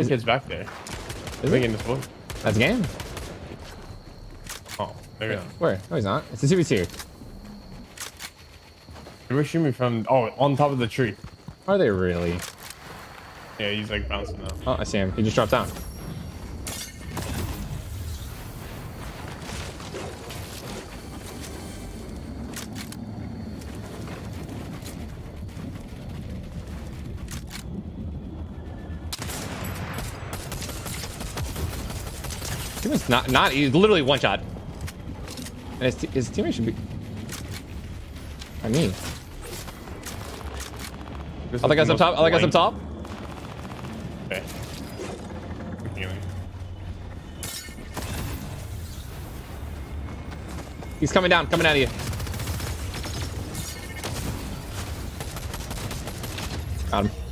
Is kid's back there. Is he it? in this book? That's game. Oh, there we go. Where? No, he's not. It's the series here. They were shooting me from on top of the tree. Are they really? Yeah, he's like bouncing now. Oh, I see him. He just dropped down. It's not he's literally one shot. And his teammate should be. I mean, other guys up top. Other guys up top. Okay. He's coming down, coming out of you. Got him.